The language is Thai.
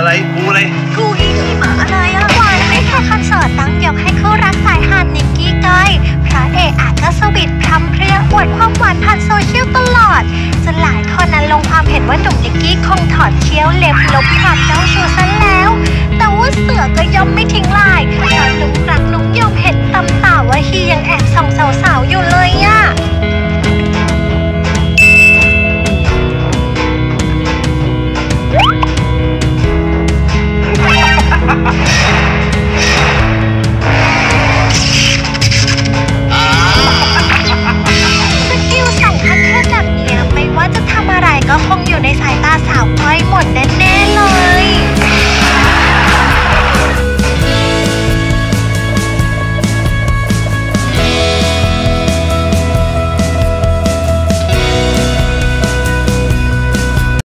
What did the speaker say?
อะไรกูเลยกูอีขี้หมาอะไรอะวันนี้แค่คอนเสิร์ตตั้งยกให้คู่รักสายหาดนิกกี้ก้อยพระเอกอาจก็สวีทพรำเพรียอวดความหวานผ่านโซเชียลตลอดจนหลายคนนั้นลงความเห็นว่าหนุ่มนิกกี้คงถอดเขี้ยวเล็บลบความเจ้าชู้